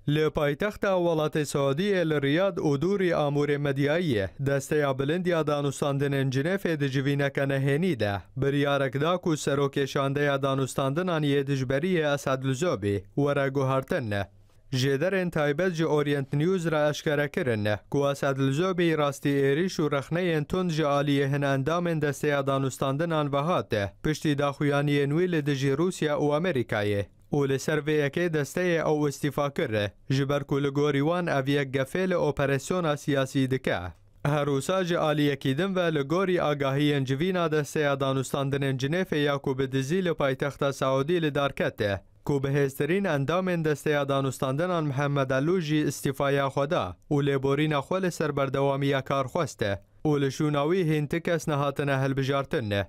لپایتخت ولات سعودی الریاض و دوری امور مدیایی دسته بلندیا دانوستاندن جنیف دجوینه کنهینی ده بریارک دا کو سروک شانده دانوستاندن آنیه دجبری اسد لزوبی ورا گوهرتن جدرن تایبت جه اورینت نیوز را اشکره کرن کو اسد لزوبی راستی ایریش و رخنه تند جه آلیه هن اندام دسته دانوستاندن آن وهاته پشتی داخویانی نویل دجی روسیا و امریکایه و لسر ویکه دسته او استیفا کرده جبر کلگوری وان اویک گفیل اپریسیون سیاسی دکه هروسا جه آلیه کیدن و لگوری آگاهی انجوینا دسته دانوستاندن جنیف یاکوب دزیل پایتخت سعودی لدارکته کو بهسترین اندام دسته دانوستاندن محمد علوجی استیفای خدا و لبورین خول سر بردوامی کار خواسته و لشوناوی هنتکس نهاتنه هلبجارتنه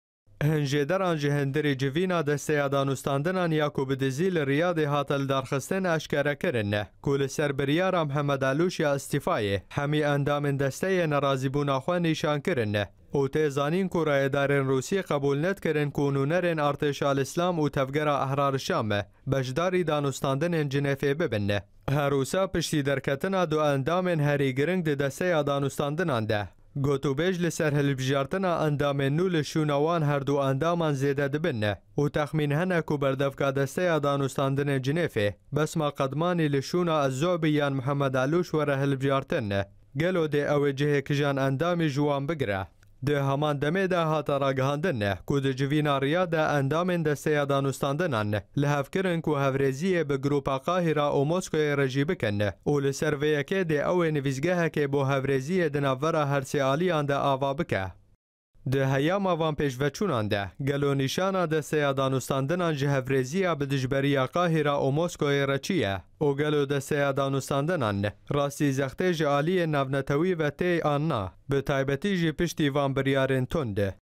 هنجدران جهندری جوینا دسته دانوستاندنان یاکوب دزیل ریاض هاتل درخستن اشکره کرنه کول سر بریار محمد علوش یا استیفای همی اندام دسته نرازی بوناخواه نیشان کرنه او تیزانین کو رایدارن روسی قبول ند کرن کونونرن ارتش الاسلام و تفگر احرار شامه بجداری دانوستاندن جنیفه ببنه هروسا پشتی درکتنا دو اندامن هری گرنگ دسته دانوستاندنان ده گوتو بیج لسر هلبجارتنا اندام نول شونوان هر دو اندامان زیده دبنه و تخمین هنه کو بردفکا دسته دانوستاندن جنیفه بس ما قدمانی لشونا الزوبیان محمد علوش وره هلبجارتنه گلو ده او جه کجان اندامی جوان بگره ده همان دمه ده هاتا راگهاندنه کو ده جوینا ریاده اندام دسته دانوستاندنان لحف کرن کو هفرزیه به گروپا قاهره و موسکوی رجی بکنه و لسر ویکه ده او نویزگه که بو هفرزیه دنافورا هرسی آلیان ده آوا بکه ده هیاما وان پیشوچونان ده گلو نیشانا دسته دانوستاندنان جه هفرزیه به دجبری قاهره و موسکوی رچیه و گلو دسته دانوستاندنان راستی زخته جه آلی نونتوی و تی آننا به تایبتی جه پشتی وان بریارن تنده